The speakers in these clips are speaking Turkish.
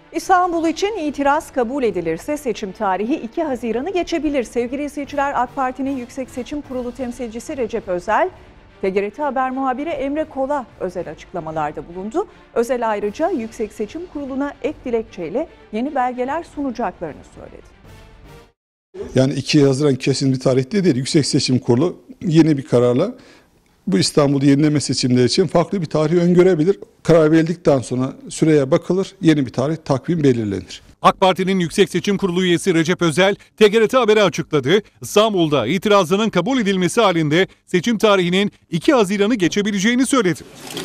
İstanbul için itiraz kabul edilirse seçim tarihi 2 Haziran'ı geçebilir. Sevgili izleyiciler, AK Parti'nin Yüksek Seçim Kurulu temsilcisi Recep Özel, TGRT Haber muhabiri Emre Kol'a özel açıklamalarda bulundu. Özel ayrıca Yüksek Seçim Kurulu'na ek dilekçeyle yeni belgeler sunacaklarını söyledi. Yani 2 Haziran kesin bir tarihte değil. Yüksek Seçim Kurulu yeni bir kararla bu İstanbul'u yenileme seçimleri için farklı bir tarih öngörebilir. Karar verildikten sonra süreye bakılır, yeni bir tarih takvim belirlenir. AK Parti'nin Yüksek Seçim Kurulu üyesi Recep Özel, TGRT Haber'e açıkladı. İstanbul'da itirazının kabul edilmesi halinde seçim tarihinin 2 Haziran'ı geçebileceğini söyledi.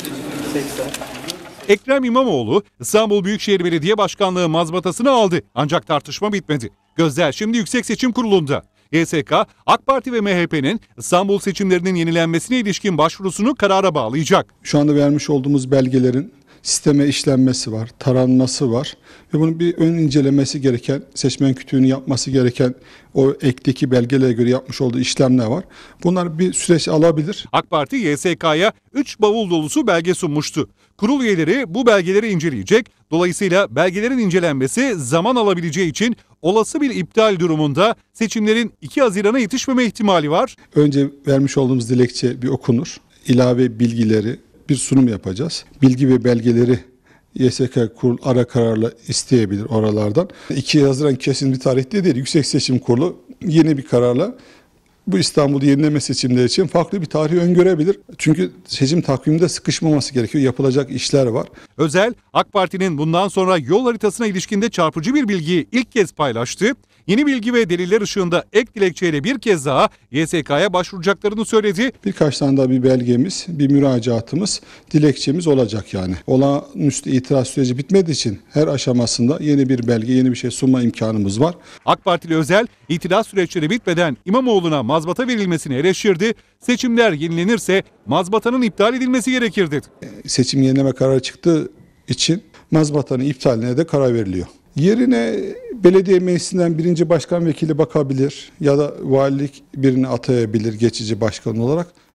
Ekrem İmamoğlu, İstanbul Büyükşehir Belediye Başkanlığı mazbatasını aldı. Ancak tartışma bitmedi. Gözler şimdi Yüksek Seçim Kurulu'nda. YSK, AK Parti ve MHP'nin İstanbul seçimlerinin yenilenmesine ilişkin başvurusunu karara bağlayacak. Şu anda vermiş olduğumuz belgelerin sisteme işlenmesi var, taranması var ve bunun bir ön incelemesi gereken, seçmen kütüğünü yapması gereken o ekteki belgelere göre yapmış olduğu işlemler var. Bunlar bir süreç alabilir. AK Parti YSK'ya 3 bavul dolusu belge sunmuştu. Kurul üyeleri bu belgeleri inceleyecek. Dolayısıyla belgelerin incelenmesi zaman alabileceği için olası bir iptal durumunda seçimlerin 2 Haziran'a yetişmeme ihtimali var. Önce vermiş olduğumuz dilekçe bir okunur. İlave bilgileri bir sunum yapacağız. Bilgi ve belgeleri YSK Kurulu ara kararla isteyebilir oralardan. 2 Haziran kesin bir tarihte değil. Yüksek Seçim Kurulu yeni bir kararla bu İstanbul'u yenileme seçimleri için farklı bir tarih öngörebilir. Çünkü seçim takviminde sıkışmaması gerekiyor. Yapılacak işler var. Özel, AK Parti'nin bundan sonra yol haritasına ilişkinde çarpıcı bir bilgiyi ilk kez paylaştı. Yeni bilgi ve deliller ışığında ek dilekçeyle bir kez daha YSK'ya başvuracaklarını söyledi. Birkaç tane daha bir belgemiz, bir müracaatımız, dilekçemiz olacak yani. Olağanüstü itiraz süreci bitmediği için her aşamasında yeni bir belge, yeni bir şey sunma imkanımız var. AK Partili Özel, itiraz süreçleri bitmeden İmamoğlu'na mazbata verilmesini eleştirdi. Seçimler yenilenirse mazbatanın iptal edilmesi gerekir dedi. Seçim yenileme kararı çıktığı için mazbatanın iptaline de karar veriliyor. Yerine belediye meclisinden birinci başkan vekili bakabilir ya da valilik birini atayabilir geçici başkan olarak.